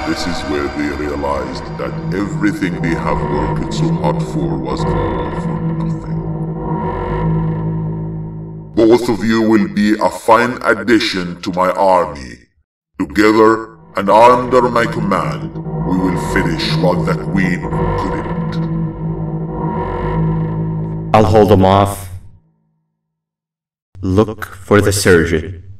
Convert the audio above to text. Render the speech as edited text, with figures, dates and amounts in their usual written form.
This is where they realized that everything they have worked so hard for was all for nothing. Both of you will be a fine addition to my army. Together and under my command, we will finish what the Queen couldn't. I'll hold them off. Look for the surgeon.